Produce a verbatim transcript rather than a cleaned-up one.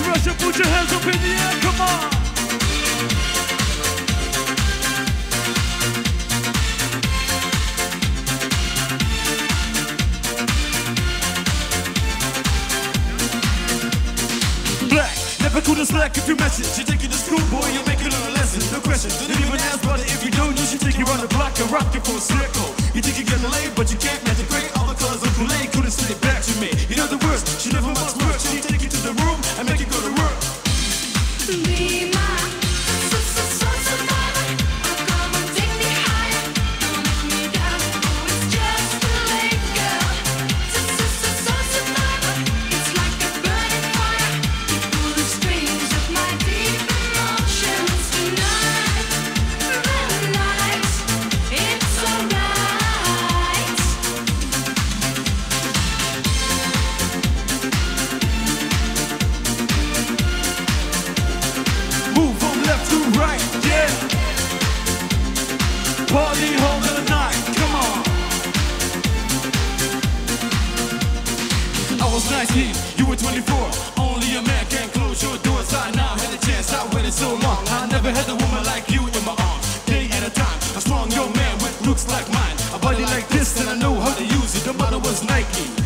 Russia, put your hands up in the air, come on. Black, never could have slack if you mess it. You take it to school, boy, you make it on a lesson. No question, don't even ask about it if you don't. You should take you around the block and rock it for a circle. You think you're getting laid, but you can't match the great. All the colors of Kool-Aid couldn't sit it back to me. You know the worst, she never must work. She take you to the room and make you go to work. Be my survivor. Come on, take me higher. Don't let me down. Oh, it's just a late girl. Survivor. It's like a burning fire. You pull the strings of my deep emotions tonight. Relax, it's alright. Move from left to right, yeah. Party home of the night, come on. I was nineteen, you were twenty-four. Only a man can close your doors. I now had a chance, I waited so long. I never had a woman like you in my arms. Day at a time, a strong young man with looks like mine. A body like this, and I know how to use it. The mother was Nike.